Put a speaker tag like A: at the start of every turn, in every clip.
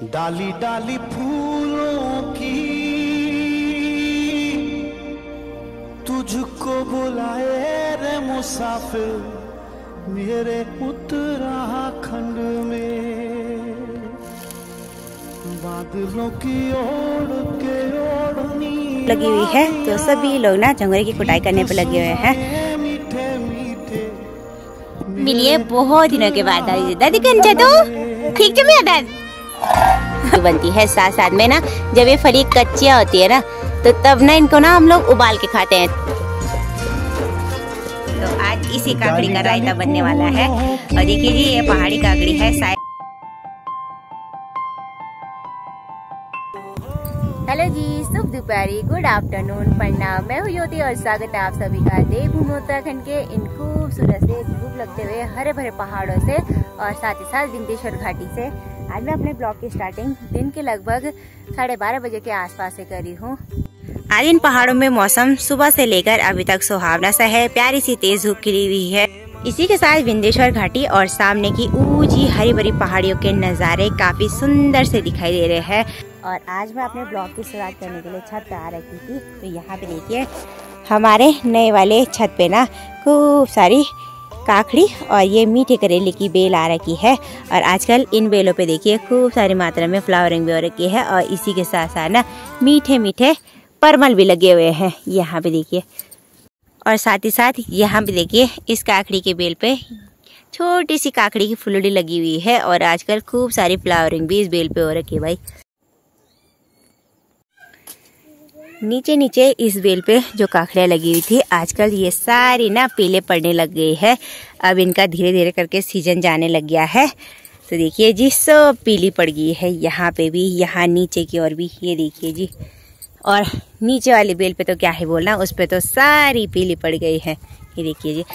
A: डाली डाली फूलों की तुझको बुलाए रे मुसाफिर मेरे उत्तराखंड में, बादलों की ओर के ओढ़नी
B: लगी हुई है। तो सभी लोग ना झंगोरे की कुटाई करने पे लगे हुए हैं।
A: मीठे मीठे
B: मिलिए बहुत दिनों के बाद दादी कंचा तो ठीक है मेरा दादी बनती है। साथ साथ में ना जब ये फली कच्चियाँ होती है ना तो तब ना इनको ना हम लोग उबाल के खाते हैं। तो आज इसी काकड़ी का रायता बनने वाला है। और देखिए जी ये पहाड़ी काकड़ी है शायद। हेलो जी, शुभ दोपहरी, गुड आफ्टरनून, प्रणाम। मैं हूँ ज्योति और स्वागत है आप सभी का देवभूमि उत्तराखंड के इन खूबसूरत से धूप लगते हुए हरे भरे पहाड़ों से और साथ ही साथ विंध्येश्वर घाटी से। आज मैं अपने ब्लॉग की स्टार्टिंग दिन के लगभग 12:30 बजे के आसपास से करी हूँ। आज इन पहाड़ों में मौसम सुबह से लेकर अभी तक सुहावना सा है। प्यारी सी तेज धूप खिली हुई है। इसी के साथ विंध्येश्वर घाटी और सामने की ऊंची हरी भरी पहाड़ियों के नज़ारे काफी सुंदर से दिखाई दे रहे हैं। और आज मैं अपने ब्लॉग की शुरुआत करने के लिए छत पे आ रखी थी। तो यहाँ पे देखिए हमारे नए वाले छत पे ना खूब सारी काकड़ी और ये मीठे करेले की बेल आ रखी है। और आजकल इन बेलों पे देखिए खूब सारी मात्रा में फ्लावरिंग भी हो रखी है। और इसी के साथ साथ ना मीठे मीठे परमल भी लगे हुए हैं यहाँ पे देखिए। और साथ ही साथ यहाँ पे देखिए इस काकड़ी के बेल पे छोटी सी काकड़ी की फुलड़ी लगी हुई है। और आजकल खूब सारी फ्लावरिंग भी इस बेल पे हो रखी है भाई। नीचे नीचे इस बेल पे जो काकड़ियाँ लगी हुई थी आजकल ये सारी ना पीले पड़ने लग गई है। अब इनका धीरे धीरे करके सीजन जाने लग गया है। तो देखिए जी सब पीली पड़ गई है यहाँ पे भी, यहाँ नीचे की ओर भी ये देखिए जी। और नीचे वाली बेल पे तो क्या ही बोलना, उस पे तो सारी पीली पड़ गई है ये देखिए जी।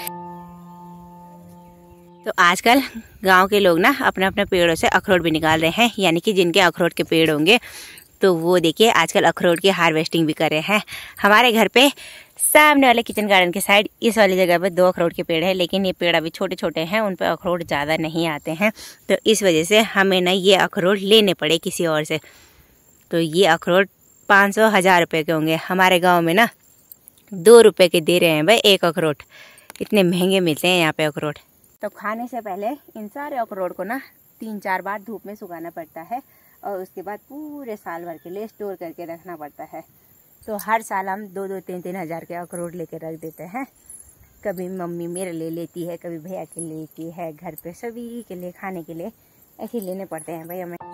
B: तो आजकल गांव के लोग ना अपने अपने पेड़ों से अखरोट भी निकाल रहे हैं। यानी कि जिनके अखरोट के पेड़ होंगे तो वो देखिए आजकल अखरोट की हार्वेस्टिंग भी कर रहे हैं। हमारे घर पे सामने वाले किचन गार्डन के साइड इस वाली जगह पे 2 अखरोट के पेड़ है। लेकिन ये पेड़ अभी छोटे छोटे हैं, उन पे अखरोट ज़्यादा नहीं आते हैं। तो इस वजह से हमें ना ये अखरोट लेने पड़े किसी और से। तो ये अखरोट 500-1000 रुपये के होंगे। हमारे गाँव में ना 2 रुपये के दे रहे हैं भाई एक अखरोट। इतने महंगे मिलते हैं यहाँ पे अखरोट। तो खाने से पहले इन सारे अखरोट को ना 3-4 बार धूप में सुखाना पड़ता है। और उसके बाद पूरे साल भर के लिए स्टोर करके रखना पड़ता है। तो हर साल हम 2-2, 3-3 हज़ार के अखरोट लेके रख देते हैं। कभी मम्मी मेरे लिए लेती है, कभी भैया के लिए लेती है, घर पे सभी के लिए खाने के लिए ऐसे लेने पड़ते हैं भाई हमें।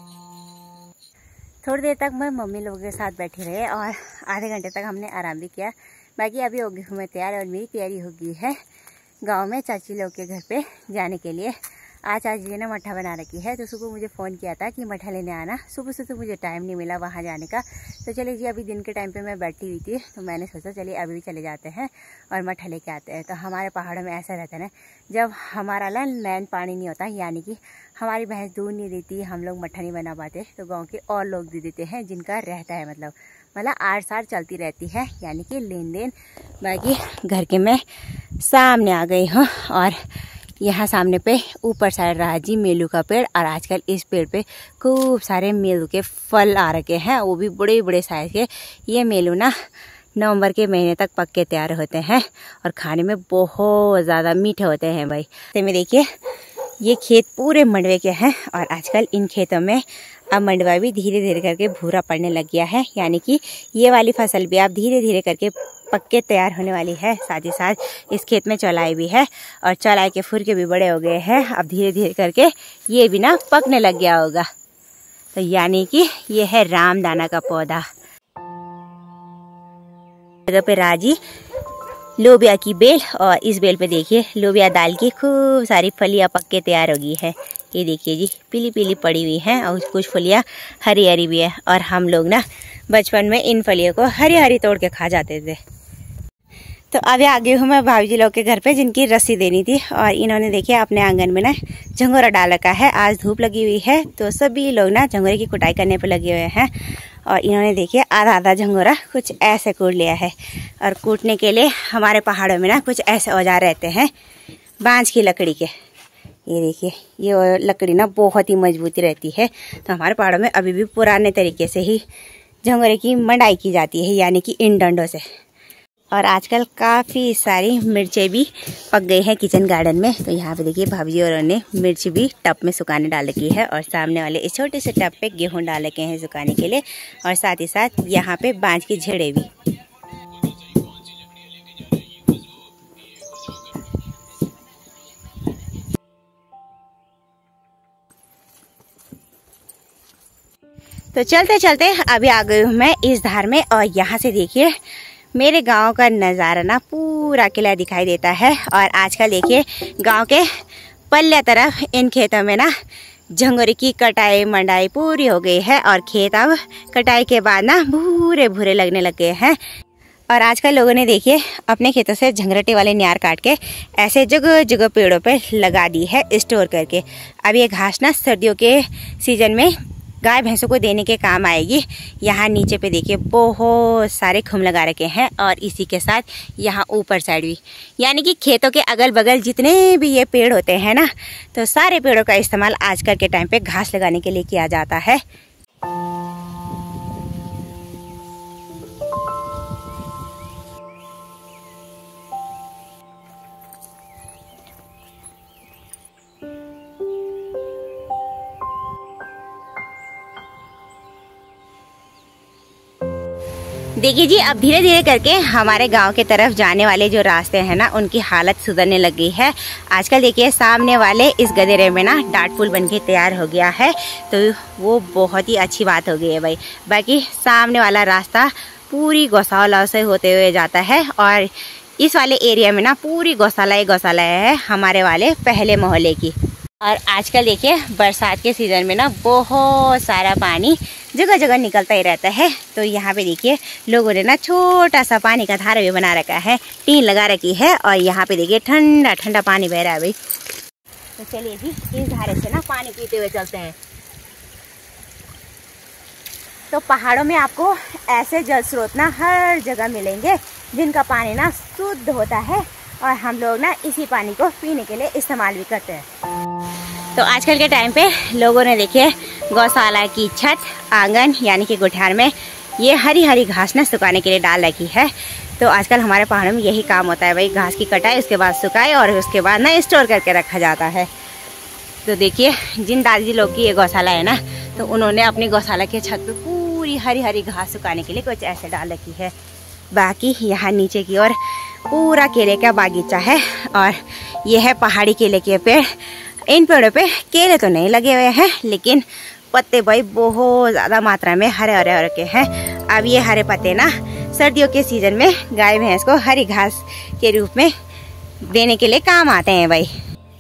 B: थोड़ी देर तक मैं मम्मी लोगों के साथ बैठी रहे और आधे घंटे तक हमने आराम भी किया। बाकी अभी होगी हूँ मैं तैयार और मेरी तैयारी हो गई है गाँव में चाची लोग के घर पे जाने के लिए। आज जी ने मट्ठा बना रखी है। तो सुबह मुझे फ़ोन किया था कि मट्ठा लेने आना। सुबह से तो मुझे टाइम नहीं मिला वहाँ जाने का। तो चलिए जी अभी दिन के टाइम पे मैं बैठी हुई थी तो मैंने सोचा चलिए अभी भी चले जाते हैं और मट्ठा लेके आते हैं। तो हमारे पहाड़ों में ऐसा रहता है ना, जब हमारा ना नैन पानी नहीं होता यानी कि हमारी भैंस दूध नहीं देती, हम लोग मट्ठा नहीं बना पाते, तो गाँव के और लोग दे देते हैं जिनका रहता है। मतलब 8 साल चलती रहती है यानी कि लेन देन। बाकी घर के मैं सामने आ गई हूँ और यहाँ सामने पे ऊपर साइड रहा जी मेलू का पेड़। और आजकल इस पेड़ पे खूब सारे मेलू के फल आ रखे हैं, वो भी बड़े बड़े साइज के। ये मेलू ना नवंबर के महीने तक पक के तैयार होते हैं और खाने में बहुत ज़्यादा मीठे होते हैं भाई। तो में देखिए ये खेत पूरे मंडवे के हैं और आजकल इन खेतों में अब मंडवा भी धीरे धीरे करके भूरा पड़ने लग गया है। यानी कि ये वाली फसल भी अब धीरे धीरे करके पक के तैयार होने वाली है। साथ ही साथ इस खेत में चौलाई भी है और चौलाई के फुरके भी बड़े हो गए हैं। अब धीरे धीरे करके ये भी ना पकने लग गया होगा। तो यानी कि ये है रामदाना का पौधा। जगह पे राजी लोबिया की बेल और इस बेल पे देखिए लोबिया दाल की खूब सारी फलियां पक के तैयार हो गई है। ये देखिए जी पीली पीली पड़ी हुई हैं और कुछ फलियां हरी हरी भी है। और हम लोग ना बचपन में इन फलियों को हरी हरी तोड़ के खा जाते थे। तो अभी आगे हूँ मैं भाभी जी लोग के घर पे जिनकी रस्सी देनी थी। और इन्होंने देखिए अपने आंगन में ना झंगोरा डाल रखा है। आज धूप लगी हुई है तो सभी लोग ना झंगोरे की कुटाई करने पे लगे हुए हैं। और इन्होंने देखिए आधा आधा झंगोरा कुछ ऐसे कूट लिया है। और कूटने के लिए हमारे पहाड़ों में ना कुछ ऐसे औजार रहते हैं बांज की लकड़ी के। ये देखिए, ये लकड़ी ना बहुत ही मजबूती रहती है। तो हमारे पहाड़ों में अभी भी पुराने तरीके से ही झंगोरे की मंडाई की जाती है, यानी कि इन डंडों से। और आजकल काफ़ी सारी मिर्चें भी पक गई हैं किचन गार्डन में। तो यहाँ पे देखिए भाभी और ने मिर्च भी टब में सुखाने डाल रखी है, और सामने वाले इस छोटे से टब पे गेहूं डाल रखे हैं सुखाने के लिए, और साथ ही साथ यहाँ पे बांज की झेड़े भी। तो चलते चलते अभी आ गई हूँ मैं इस धार में, और यहाँ से देखिए मेरे गांव का नज़ारा ना पूरा किला दिखाई देता है। और आजकल देखिए गांव के पल्ले तरफ इन खेतों में ना झंगोरे की कटाई मंडाई पूरी हो गई है, और खेत अब कटाई के बाद ना भूरे भूरे लगने लग गए हैं। और आजकल लोगों ने देखिए अपने खेतों से झंगरटे वाले नियार काट के ऐसे जगह जगह पेड़ों पे लगा दी है स्टोर करके। अब ये घास ना सर्दियों के सीजन में गाय भैंसों को देने के काम आएगी। यहाँ नीचे पे देखिए बहुत सारे खुम लगा रखे हैं, और इसी के साथ यहाँ ऊपर साइड भी, यानी कि खेतों के अगल बगल जितने भी ये पेड़ होते हैं ना, तो सारे पेड़ों का इस्तेमाल आजकल के टाइम पे घास लगाने के लिए किया जाता है। देखिए जी, अब धीरे धीरे करके हमारे गांव के तरफ जाने वाले जो रास्ते हैं ना, उनकी हालत सुधरने लग गई है। आजकल देखिए सामने वाले इस गदेरे में ना डाट पुल बनके तैयार हो गया है, तो वो बहुत ही अच्छी बात हो गई है भाई। बाकी सामने वाला रास्ता पूरी गौशाला से होते हुए जाता है, और इस वाले एरिया में ना पूरी गौशाला ही गौशाला है हमारे वाले पहले मोहल्ले की। और आजकल देखिए बरसात के सीज़न में ना बहुत सारा पानी जगह जगह निकलता ही रहता है। तो यहाँ पे देखिए लोगों ने ना छोटा सा पानी का धारा भी बना रखा है, टीन लगा रखी है, और यहाँ पे देखिए ठंडा ठंडा पानी बह रहा है भाई। तो चलिए जी इस धारे से ना पानी पीते हुए चलते हैं। तो पहाड़ों में आपको ऐसे जल स्रोत ना हर जगह मिलेंगे, जिनका पानी ना शुद्ध होता है, और हम लोग ना इसी पानी को पीने के लिए इस्तेमाल भी करते हैं। तो आजकल के टाइम पे लोगों ने देखिए गौशाला की छत, आंगन यानी कि गुठार में ये हरी हरी घास ना सुखाने के लिए डाल रखी है। तो आजकल हमारे पहाड़ों में यही काम होता है भाई, घास की कटाई, उसके बाद सुखाई, और उसके बाद ना स्टोर करके रखा जाता है। तो देखिए जिन दादी लोग की ये गौशाला है ना, तो उन्होंने अपनी गौशाला की छत पे पूरी हरी हरी घास सुखाने के लिए कुछ ऐसे डाल रखी है। बाकी यहाँ नीचे की ओर पूरा केले का बागीचा है, और ये है पहाड़ी केले के पेड़। इन पेड़ों पे केले तो नहीं लगे हुए हैं, लेकिन पत्ते भाई बहुत ज़्यादा मात्रा में हरे हरे हो रखे हैं। अब ये हरे पत्ते ना सर्दियों के सीजन में गाय भैंस को हरी घास के रूप में देने के लिए काम आते हैं भाई।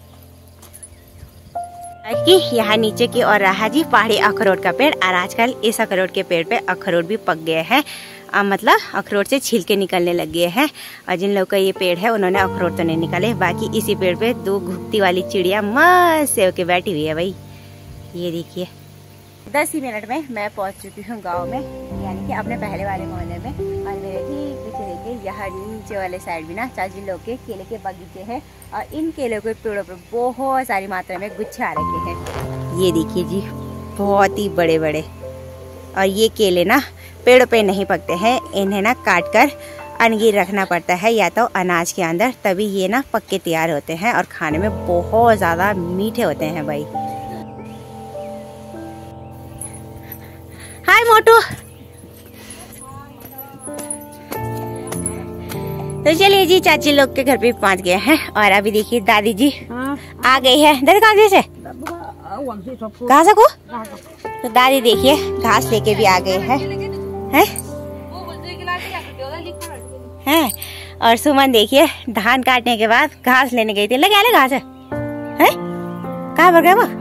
B: कि यहाँ नीचे की ओर रहा जी पहाड़ी अखरोट का पेड़, और आजकल इस अखरोट के पेड़ पे अखरोट भी पक गए हैं। मतलब अखरोट से छिलके निकलने लग गए हैं, और जिन लोगों का ये पेड़ है उन्होंने अखरोट तो नहीं निकाले। बाकी इसी पेड़ पे दो घुगती वाली चिड़िया मस्त से होके बैठी हुई है भाई। ये देखिए 10 ही मिनट में मैं पहुंच चुकी हूँ गांव में, यानी कि अपने पहले वाले मोहल्ले में। और मेरे ठीक पीछे देखिए यहाँ नीचे वाले साइड भी ना चाची लोग के केले के बगीचे हैं, और इन केले के पेड़ों पर बहुत सारी मात्रा में गुच्छे आ रखे हैं। ये देखिए जी बहुत ही बड़े बड़े, और ये केले ना पेड़ों पे नहीं पकते हैं, इन्हें ना काट कर अनगीर रखना पड़ता है या तो अनाज के अंदर, तभी ये ना पक के तैयार होते हैं, और खाने में बहुत ज़्यादा मीठे होते हैं भाई। हाय मोटू। तो चलिए जी चाची लोग के घर पे पहुंच गए हैं, और अभी देखिए दादी जी आ गई है। दादी कहाँ से कहाँ से को? तो दादी देखिए घास लेके भी आ गए हैं हैं। और सुमन देखिए धान काटने के बाद घास लेने गई थी। लगा ले घास है कहाँ पर गया वो?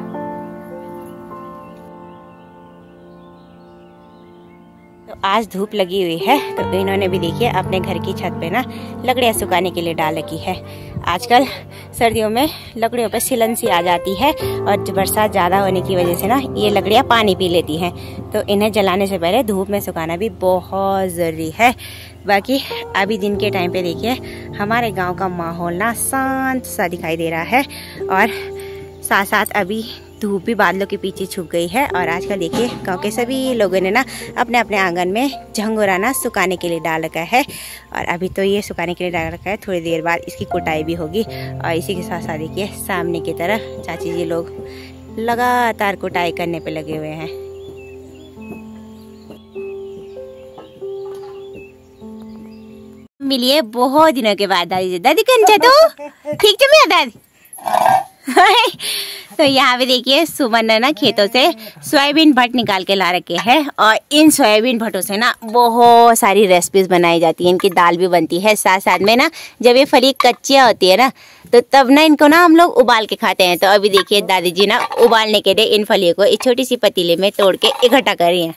B: तो आज धूप लगी हुई है, तो इन्होंने भी देखिए अपने घर की छत पे ना लकड़ियाँ सुखाने के लिए डाल रखी है। आजकल सर्दियों में लकड़ियों पे सिलन सी आ जाती है, और बरसात ज़्यादा होने की वजह से ना ये लकड़ियाँ पानी पी लेती हैं, तो इन्हें जलाने से पहले धूप में सुखाना भी बहुत ज़रूरी है। बाकी अभी दिन के टाइम पे देखिए हमारे गांव का माहौल ना शांत सा दिखाई दे रहा है, और साथ साथ अभी धूप भी बादलों के पीछे छुप गई है। और आजकल देखिए गांव के सभी लोगों ने ना अपने अपने आंगन में झंगोरा ना सुखाने के लिए डाल रखा है। और अभी तो ये सुखाने के लिए डाल रखा है, थोड़ी देर बाद इसकी कुटाई भी होगी। और इसी के साथ साथ देखिए सामने की तरफ चाची जी लोग लगातार कुटाई करने पे लगे हुए हैं। मिलिए बहुत दिनों के बाद दादी। दादी कंचा तो ठीक है मैं दादी। तो यहाँ पे देखिए सुमन ने ना खेतों से सोयाबीन भट्ट निकाल के ला रखे हैं। और इन सोयाबीन भट्टों से ना बहुत सारी रेसिपीज बनाई जाती है, इनकी दाल भी बनती है। साथ साथ में ना जब ये फली कच्चियाँ होती है ना तो तब ना इनको ना हम लोग उबाल के खाते हैं। तो अभी देखिए दादी जी ना उबालने के लिए इन फलियों को एक छोटी सी पतीले में तोड़ के इकट्ठा कर रही है।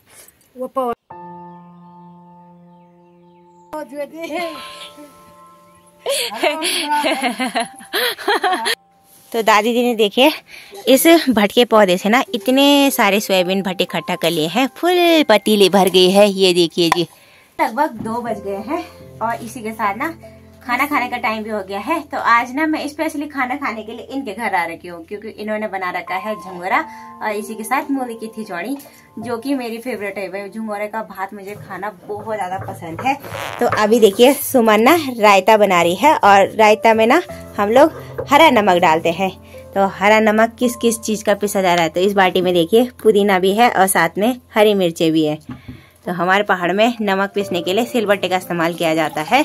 B: तो दादी जी ने देखिए इस भट्ट के पौधे से ना इतने सारे सोयाबीन भट्ट इकट्ठा कर लिए हैं, फुल पतीली भर गई है। ये देखिए जी लगभग 2 बज गए हैं और इसी के साथ ना खाना खाने का टाइम भी हो गया है। तो आज ना मैं स्पेशली खाना खाने के लिए इनके घर आ रखी हूँ, क्योंकि इन्होंने बना रखा है झंगोरा और इसी के साथ मूली की खिचड़ी, जो कि मेरी फेवरेट है। झंगोरे का भात मुझे खाना बहुत ज्यादा पसंद है। तो अभी देखिए सुमन ना रायता बना रही है और रायता में ना हम लोग हरा नमक डालते हैं। तो हरा नमक किस किस चीज का पिसा जा रहा है, तो इस बाटी में देखिए पुदीना भी है और साथ में हरी मिर्चें भी है। तो हमारे पहाड़ में नमक पीसने के लिए सिलबट्टे का इस्तेमाल किया जाता है।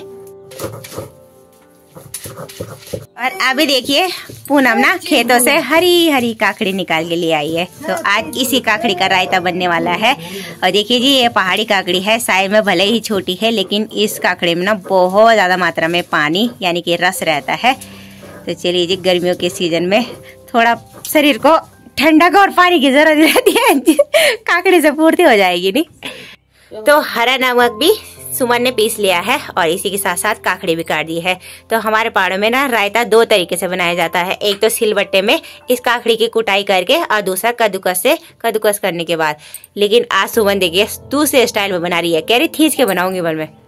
B: और अभी देखिए पूनम ना खेतों से हरी हरी काकड़ी निकाल के ले आई है। तो आज इसी काकड़ी का रायता बनने वाला है। और देखिए जी ये पहाड़ी काकड़ी है, साइज में भले ही छोटी है लेकिन इस काकड़ी में ना बहुत ज्यादा मात्रा में पानी यानी कि रस रहता है। तो चलिए जी गर्मियों के सीजन में थोड़ा शरीर को ठंडक और पानी की जरूरत रहती है, काकड़ी से पूर्ति हो जाएगी नहीं। तो हरा नमक भी सुमन ने पीस लिया है और इसी के साथ साथ काकड़ी भी काट दी है। तो हमारे पहाड़ों में ना रायता 2 तरीके से बनाया जाता है, एक तो सिलबट्टे में इस काकड़ी की कुटाई करके और दूसरा कद्दूकस करने के बाद। लेकिन आज सुमन देखिए दूसरे स्टाइल में बना रही है, कह रही थीस के बनाऊंगी बल में।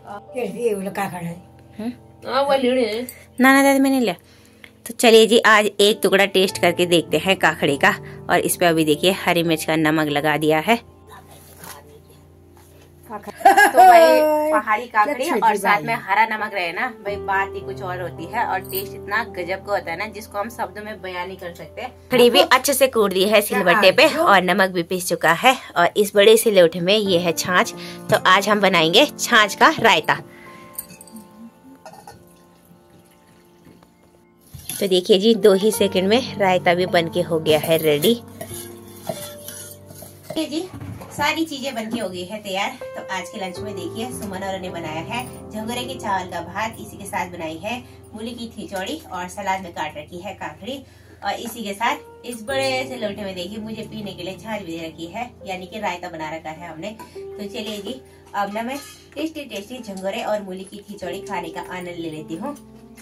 B: ना दादी मैंने लिया। तो चलिए जी आज एक टुकड़ा टेस्ट करके देखते हैं काकड़ी का। और इस पे अभी देखिए हरी मिर्च का नमक लगा दिया है। तो भाई पहाड़ी काकड़ी और साथ में हरा नमक रहे ना भाई बात ही कुछ और होती है। और टेस्ट इतना गजब का होता है ना जिसको हम शब्दों में बयान नहीं कर सकते। कड़ी भी अच्छे से कूट दी है सिलबट्टे पे और नमक भी पीस चुका है। और इस बड़े से लोटे में ये है छाछ। तो आज हम बनाएंगे छाछ का रायता। तो देखिए जी 2 ही सेकंड में रायता भी बनके हो गया है रेडी। जी सारी चीजें बनके हो गई है तैयार। तो आज के लंच में देखिए सुमन और ने बनाया है झंगोरे के चावल का भात, इसी के साथ बनाई है मूली की खिचड़ी और सलाद में काट रखी है काकड़ी। और इसी के साथ इस बड़े से लोटे में देखिए मुझे पीने के लिए छाछ भी दे रखी है, यानी कि रायता बना रखा है हमने। तो चलिए जी अब ना मैं टेस्टी झंगोरे और मूली की खिचड़ी खाने का आनंद ले लेती हूँ।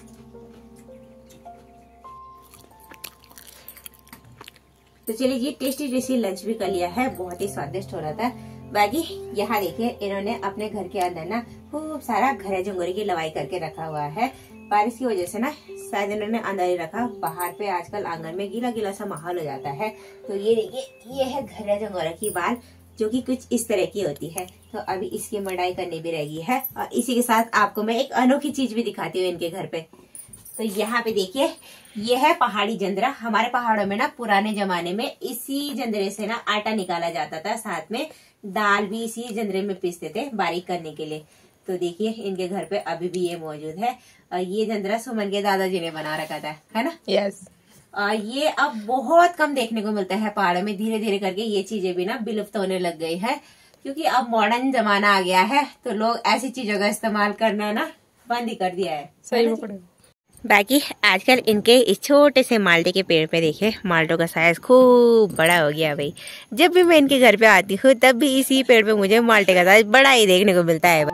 B: तो चलिए जी टेस्टी लंच भी कर लिया है, बहुत ही स्वादिष्ट हो रहा था। बाकी यहाँ देखिए इन्होंने अपने घर के अंदर ना खूब सारा घरे झंगोरे की लवाई करके रखा हुआ है। बारिश की वजह से ना शायद इन्होंने अंदर ही रखा, बाहर पे आजकल आंगन में गीला गीला सा माहौल हो जाता है। तो ये देखिए ये है घरे झंगोरे की बाल, जो कि कुछ इस तरह की होती है। तो अभी इसकी मड़ाई करनी भी रहेगी है। और इसी के साथ आपको मैं एक अनोखी चीज भी दिखाती हूँ इनके घर पे। तो यहाँ पे देखिए ये है पहाड़ी जंदरा। हमारे पहाड़ों में ना पुराने जमाने में इसी जंदरे से ना आटा निकाला जाता था, साथ में दाल भी इसी जंदरे में पीसते थे बारीक करने के लिए। तो देखिए इनके घर पे अभी भी ये मौजूद है। और ये जंदरा सुमन के दादाजी ने बना रखा था, है ना? यस। ये अब बहुत कम देखने को मिलता है पहाड़ों में। धीरे धीरे करके ये चीजें भी ना विलुप्त होने लग गई है, क्योंकि अब मॉडर्न जमाना आ गया है। तो लोग ऐसी चीजों का इस्तेमाल करना ना बंद ही कर दिया है। सही में। बाकी आजकल इनके इस छोटे से माल्टे के पेड़ पे देखिए माल्टों का साइज खूब बड़ा हो गया भाई। जब भी मैं इनके घर पे आती हूँ तब भी इसी पेड़ पे मुझे माल्टे का साइज बड़ा ही देखने को मिलता है।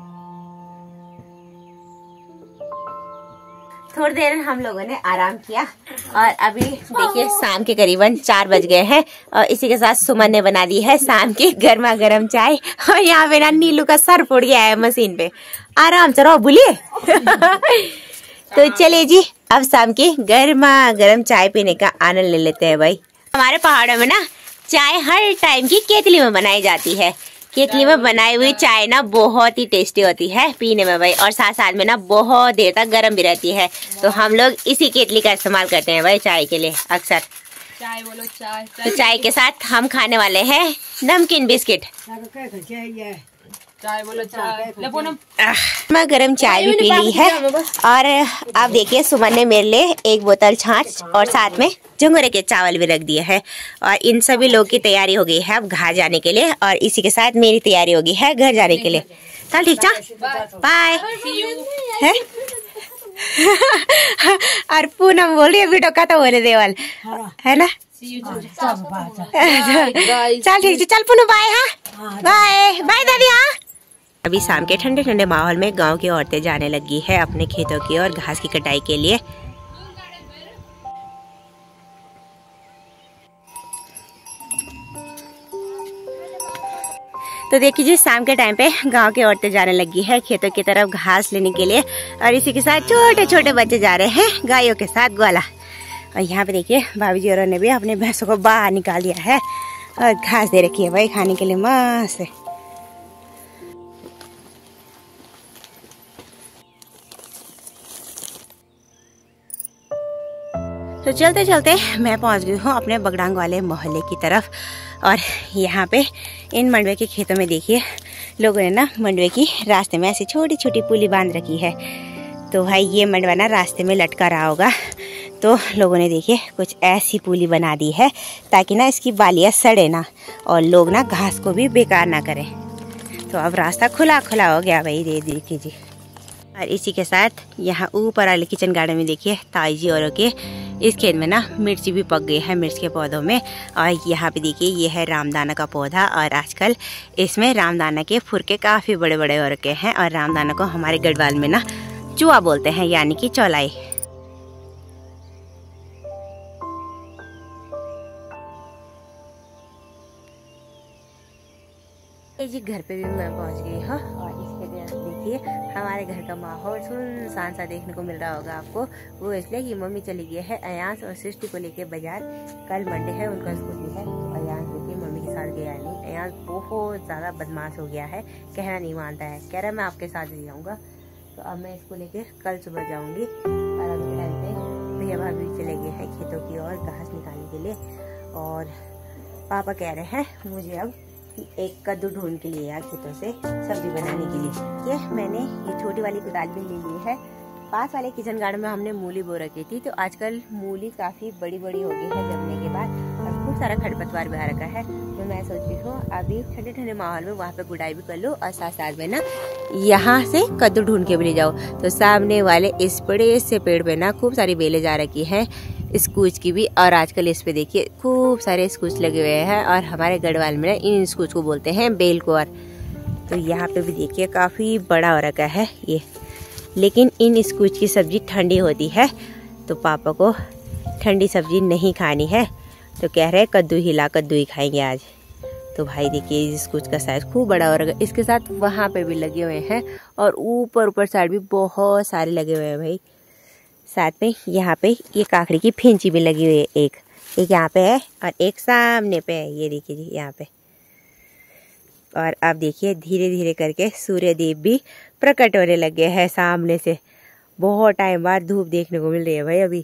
B: थोड़ी देर हम लोगों ने आराम किया और अभी देखिए शाम के करीबन 4 बज गए हैं। और इसी के साथ सुमन ने बना दी है शाम की गर्मा गर्म चाय। और यहाँ पे ना नीलू का सर फूट गया है मशीन पे। आराम से रहो बोलिए। तो चलिए जी अब शाम की गर्मा गर्म चाय पीने का आनंद ले लेते हैं भाई। हमारे पहाड़ों में ना चाय हर टाइम की केतली में बनाई जाती है। केतली में बनाई हुई चाय ना बहुत ही टेस्टी होती है पीने में भाई, और साथ साथ में ना बहुत देर तक गर्म भी रहती है। तो हम लोग इसी केतली का इस्तेमाल करते हैं भाई चाय के लिए अक्सर। चाय बोलो चाय। तो चाय के साथ हम खाने वाले हैं नमकीन बिस्किट। चाय बोलो चाय। मैं गरम चाय भी पी ली है, और आप देखिए सुमन ने मेरे लिए एक बोतल छाछ और साथ में झंगोरे के चावल भी रख दिए हैं। और इन सभी लोग की तैयारी हो गई है अब घर जाने के लिए, और इसी के साथ मेरी तैयारी हो गई है घर जाने के लिए। चल ठीक चा, बाय। और पूनम बोल रही है वीडियो का तो बोले देवल है ना। चल ठीक, चल पूनम बाय। हाँ बाय बाय दादी। हाँ अभी शाम के ठंडे ठंडे माहौल में गांव की औरतें जाने लगी है अपने खेतों की और घास की कटाई के लिए। तो देखिए जी शाम के टाइम पे गांव की औरतें जाने लगी है खेतों की तरफ घास लेने के लिए, और इसी के साथ छोटे छोटे बच्चे जा रहे हैं गायों के साथ ग्वाला। और यहाँ पे देखिए भाभी जी और ने भी अपने भैंसों को बाहर निकाल दिया है और घास दे रखी है भाई खाने के लिए मस्त। तो चलते चलते मैं पहुंच गई हूँ अपने बगडांग वाले मोहल्ले की तरफ। और यहाँ पे इन मंडवे के खेतों में देखिए लोगों ने ना मंडवे की रास्ते में ऐसी छोटी छोटी पुली बांध रखी है। तो भाई ये मंडवा ना रास्ते में लटका रहा होगा, तो लोगों ने देखिए कुछ ऐसी पुली बना दी है ताकि ना इसकी बालियाँ सड़े ना और लोग ना घास को भी बेकार ना करें। तो अब रास्ता खुला खुला हो गया भाई, दे देखिए जी। और इसी के साथ यहाँ ऊपर वाले किचन गार्डन में देखिए ताई जी औरों के इस खेत में ना मिर्ची भी पक गई है मिर्च के पौधों में। और यहाँ पे देखिए ये है रामदाना का पौधा, और आजकल इसमें रामदाना के फुरके काफ़ी बड़े बड़े हो रखे हैं। और रामदाना को हमारे गढ़वाल में ना चुआ बोलते हैं, यानी कि चौलाई। जी घर पे भी मैं पहुंच गई हूँ, और इसके देखिए हमारे घर का माहौल सुनसान सा देखने को मिल रहा होगा आपको। वो इसलिए कि मम्मी चली गई है अयांश और सृष्टि को लेके बाजार। कल मंडे है, उनका स्कूल भी है। तो अयांश देखिए मम्मी के साथ गया नहीं। अयांश बहुत ज़्यादा बदमाश हो गया है, कहना नहीं मानता है, कह रहा मैं आपके साथ ही जाऊँगा। तो अब मैं इसको लेके कल सुबह जाऊँगी। और अभी टाइम पे भैया भाभी चले गए हैं खेतों की ओर घास निकालने के लिए, और पापा कह रहे हैं मुझे अब एक कद्दू ढूंढ के लिए यार खेतों से सब्जी बनाने के लिए। ये मैंने ये छोटी वाली कुदाल भी ले ली है। पास वाले किचन गार्डन में हमने मूली बो रखी थी, तो आजकल मूली काफी बड़ी बड़ी हो गई है जमने के बाद, और खूब सारा खरपतवार भी आ रखा है। तो मैं सोच रही हूँ अभी ठंडे ठंडे माहौल में वहाँ पे गुड़ाई भी कर लूँ, और साथ साथ में ना यहाँ से कद्दू ढूंढ के भी ले जाओ। तो सामने वाले इस बड़े से पेड़ पे ना खूब सारी बेलें जा रखी है स्कूच की भी, और आजकल इस पे देखिए खूब सारे स्कूच लगे हुए हैं। और हमारे गढ़वाल में ना इन स्कूच को बोलते हैं बेलकोर। तो यहाँ पे भी देखिए काफ़ी बड़ा हो रखा है ये, लेकिन इन स्कूच की सब्जी ठंडी होती है, तो पापा को ठंडी सब्जी नहीं खानी है, तो कह रहे कद्दू ही खाएंगे आज। तो भाई देखिए स्कूच का साइज खूब बड़ा हो रखा है। इसके साथ वहाँ पे भी लगे हुए हैं, और ऊपर साइड भी बहुत सारे लगे हुए हैं भाई। साथ में यहाँ पे ये काकड़ी की फिंची भी लगी हुई है, एक यहाँ पे है और एक सामने पे है, ये देखिए जी यहाँ पे। और अब देखिए धीरे धीरे करके सूर्य देव भी प्रकट होने लगे हैं सामने से। बहुत टाइम बाद धूप देखने को मिल रही है भाई अभी।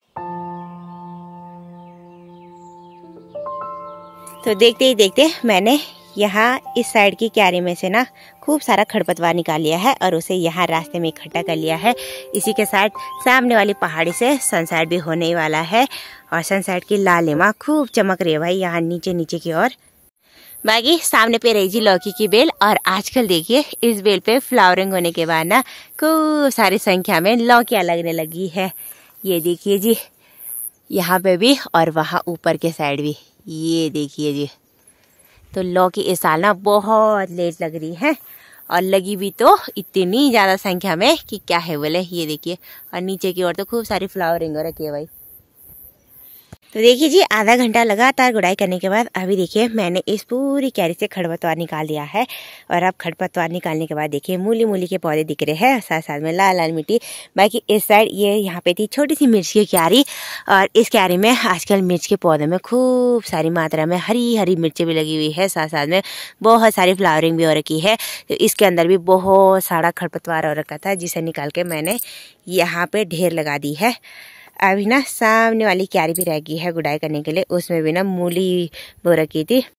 B: तो देखते ही देखते मैंने यहाँ इस साइड की क्यारी में से ना खूब सारा खरपतवार निकाल लिया है, और उसे यहाँ रास्ते में इकट्ठा कर लिया है। इसी के साथ सामने वाली पहाड़ी से सनसेट भी होने वाला है, और सनसेट की लालिमा खूब चमक रही है भाई यहाँ नीचे नीचे की ओर। बाकी सामने पे रही जी लौकी की बेल, और आजकल देखिए इस बेल पे फ्लावरिंग होने के बाद ना खूब सारी संख्या में लौकियाँ लगने लगी है। ये देखिए जी यहाँ पे भी, और वहाँ ऊपर के साइड भी, ये देखिए जी। तो लौकी इस साल ना बहुत लेट लग रही है, और लगी भी तो इतनी ज़्यादा संख्या में कि क्या है बोले। ये देखिए, और नीचे की ओर तो खूब सारी फ्लावरिंग हो रखी है भाई। तो देखिए जी, आधा घंटा लगातार गुड़ाई करने के बाद अभी देखिए मैंने इस पूरी क्यारी से खरपतवार निकाल दिया है। और अब खरपतवार निकालने के बाद देखिए मूली मूली के पौधे दिख रहे हैं, साथ साथ में लाल लाल मिट्टी। बाकी इस साइड ये यहाँ पे थी छोटी सी मिर्च की क्यारी, और इस क्यारी में आजकल मिर्च के पौधे में खूब सारी मात्रा में हरी हरी मिर्चें भी लगी हुई है, साथ साथ में बहुत सारी फ्लावरिंग भी हो रखी है। तो इसके अंदर भी बहुत सारा खरपतवार हो रखा था, जिसे निकाल के मैंने यहाँ पे ढेर लगा दी है। अभी ना सामने वाली क्यारी भी रह गई है गुड़ाई करने के लिए, उसमें भी ना मूली बो रखी थी,